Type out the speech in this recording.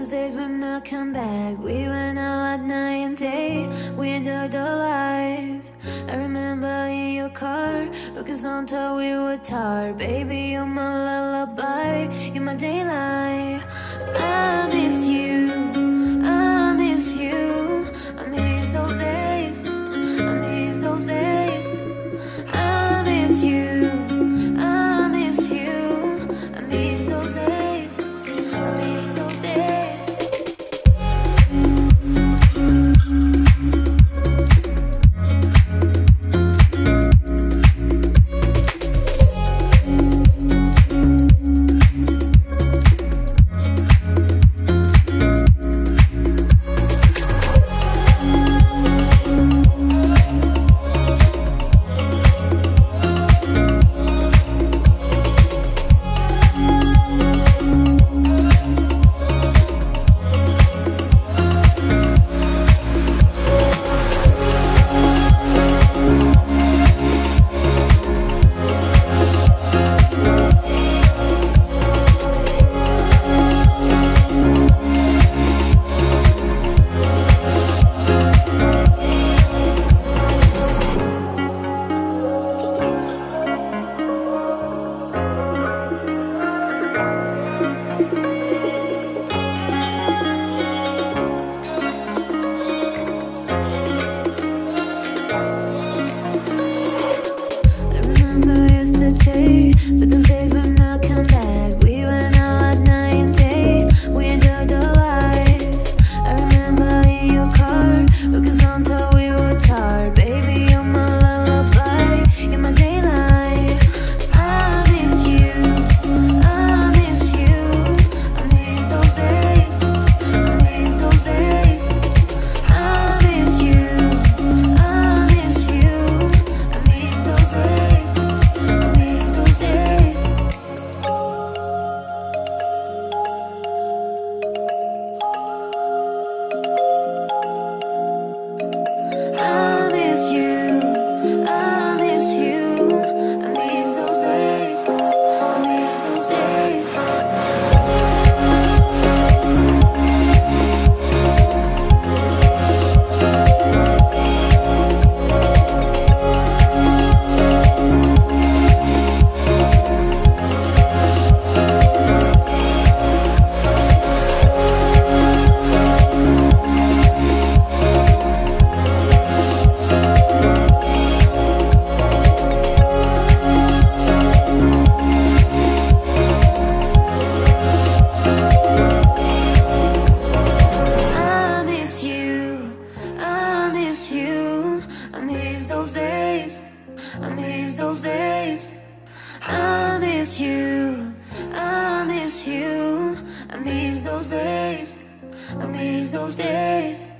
those days when I come back. We went out at night and day, we enjoyed the life. I remember in your car, looking on till we were tired. Baby, you're my lullaby, you're my daylight. I miss you, I miss you, I miss those days, I miss those days. I miss you, I miss you, I miss those days, I miss those days. But those days when I come back, we went out at night and day, we enjoyed the life. I remember in your car, looking on till we were tired. Baby, you're my lullaby, you're my daylight. I miss you, I miss you, I miss those days, I miss those days. I miss you, I miss you, I miss those days, I miss those days. I miss you, I miss you, I miss those days, I miss those days. I miss you, I miss you, I miss those days, I miss those days. I miss you, I miss you, I miss those days, I miss those days.